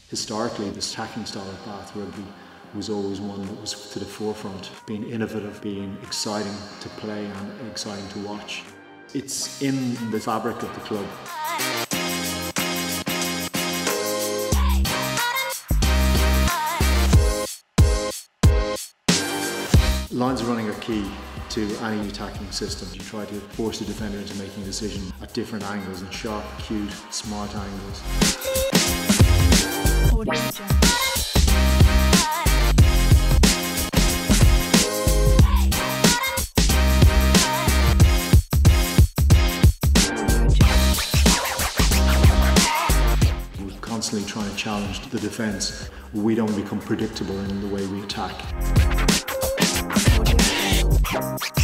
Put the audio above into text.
Historically, this attacking style of Bath rugby was always one that was to the forefront, being innovative, being exciting to play and exciting to watch. It's in the fabric of the club. Lines of running are key to any attacking system. You try to force the defender into making a decision at different angles, and sharp, acute, smart angles. We're constantly trying to challenge the defence. We don't become predictable in the way we attack.